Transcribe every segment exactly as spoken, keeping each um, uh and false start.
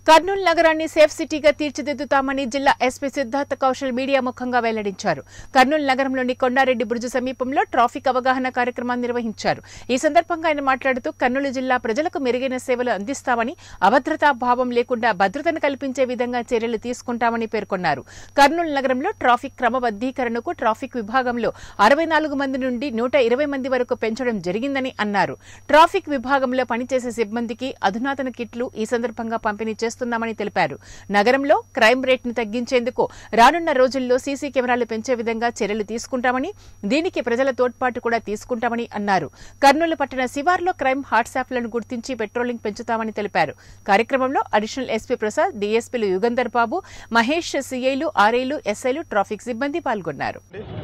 కర్నూలు నగరాన్ని సేఫ్ సిటీగా తీర్చిదిద్దుతామని జిల్లా ఎస్పీ సిద్ధార్థ కౌశల్ మీడియా ముఖంగా వెల్లడించారు. కర్నూలు నగరంలోని కొండారెడ్డి బ్రిడ్జి సమీపంలో ట్రాఫిక్ అవగాహన కార్యక్రమాన్ని నిర్వహించారు. ఈ సందర్భంగా ఆయన మాట్లాడుతూ కర్నూలు జిల్లా ప్రజలకు మెరుగైన సేవలు అందిస్తామని, అభద్రతా భావం లేకుండా భద్రతను కల్పించే విధంగా చర్యలు తీసుకుంటామని పేర్కొన్నారు. కర్నూలు నగరంలో ట్రాఫిక్ క్రమబద్దీకరణకు ట్రాఫిక్ విభాగంలో అరవై నాలుగు మంది నుండి నూట ఇరవై మంది వరకు పెంచడం జరిగిందని అన్నారు. ట్రాఫిక్ విభాగంలో పనిచేసే సిబ్బందికి అధునాతన కిట్లు ఈ సందర్భంగా పంపిణీ చేస్తున్నామని తెలిపారు. నగరంలో క్రైమ్ రేట్ ను తగ్గించేందుకు రానున్న రోజుల్లో సీసీ కెమెరాలు పెంచే విధంగా చర్యలు తీసుకుంటామని, దీనికి ప్రజల తోడ్పాటు కూడా తీసుకుంటామని అన్నారు. కర్నూలు పట్టణ శివార్లో క్రైమ్ హాట్సాప్లను గుర్తించి పెట్రోలింగ్ పెంచుతామని తెలిపారు. కార్యక్రమంలో అడిషనల్ ఎస్పీ ప్రసాద్, డీఎస్పీలు యుగంధర్ బాబు, మహేష్, సీఐలు, ఆర్ఐలు, ఎస్ఐలు, ట్రాఫిక్ సిబ్బంది పాల్గొన్నారు.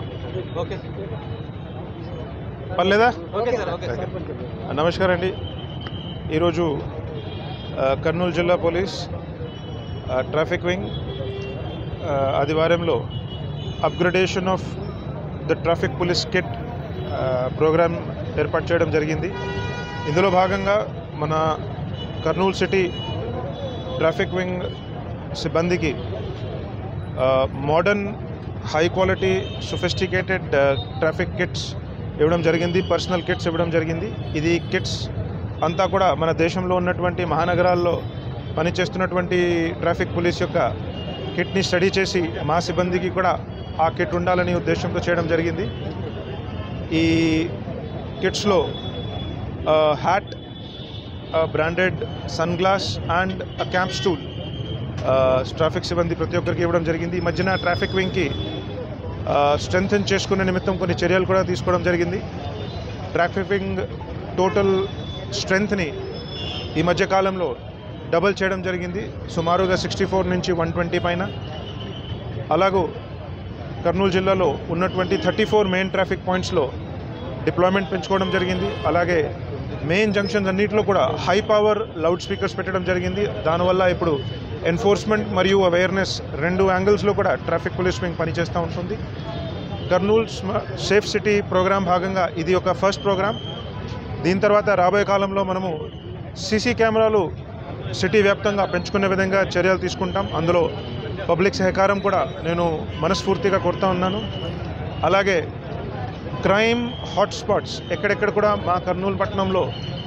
నమస్కారం అండి. ఈరోజు కర్నూలు జిల్లా పోలీస్ ట్రాఫిక్ వింగ్ ఆదివారంలో upgradation of the traffic police kit program ఏర్పాటు చేయడం జరిగింది. ఇందులో భాగంగా మన కర్నూలు సిటీ ట్రాఫిక్ వింగ్ సిబ్బందికి modern high quality sophisticated traffic kits ఇవ్వడం జరిగింది, పర్సనల్ కిట్స్ ఇవ్వడం జరిగింది. ఇది కిట్స్ అంతా కూడా మన దేశంలో ఉన్నటువంటి మహానగరాల్లో పనిచేస్తున్నటువంటి ట్రాఫిక్ పోలీస్ యొక్క కిట్ని స్టడీ చేసి మా సిబ్బందికి కూడా ఆ కిట్ ఉండాలని ఉద్దేశంతో చేయడం జరిగింది. ఈ కిట్స్లో hat, branded sunglass and camp stool traffic సిబ్బంది ప్రతి ఒక్కరికి ఇవ్వడం జరిగింది. ఈ మధ్యన ట్రాఫిక్ వింగ్కి స్ట్రెంగ్థెన్ చేసుకునే నిమిత్తం కొన్ని చర్యలు కూడా తీసుకోవడం జరిగింది. ట్రాఫిక్ వింగ్ టోటల్ స్ట్రెంగ్త్ని ఈ మధ్యకాలంలో డబల్ చేయడం జరిగింది, సుమారుగా సిక్స్టీ ఫోర్ నుంచి వన్ ట్వంటీ పైన. అలాగూ కర్నూలు జిల్లాలో ఉన్నటువంటి థర్టీ ఫోర్ మెయిన్ ట్రాఫిక్ పాయింట్స్లో డిప్లాయ్మెంట్ పెంచుకోవడం జరిగింది. అలాగే మెయిన్ జంక్షన్స్ అన్నింటిలో కూడా హై పవర్ లౌడ్ స్పీకర్స్ పెట్టడం జరిగింది. దానివల్ల ఇప్పుడు ఎన్ఫోర్స్మెంట్ మరియు అవేర్నెస్ రెండు యాంగిల్స్లో కూడా ట్రాఫిక్ పోలీస్ వింగ్ పనిచేస్తూ ఉంటుంది. కర్నూలు సేఫ్ సిటీ ప్రోగ్రాం భాగంగా ఇది ఒక ఫస్ట్ ప్రోగ్రామ్. దీని తర్వాత రాబోయే కాలంలో మనము సీసీ కెమెరాలు సిటీ వ్యాప్తంగా పెంచుకునే విధంగా చర్యలు తీసుకుంటాం. అందులో పబ్లిక్ సహకారం కూడా నేను మనస్ఫూర్తిగా కోరుతా ఉన్నాను. అలాగే క్రైమ్ హాట్స్పాట్స్ ఎక్కడెక్కడ కూడా మా కర్నూలు పట్టణంలో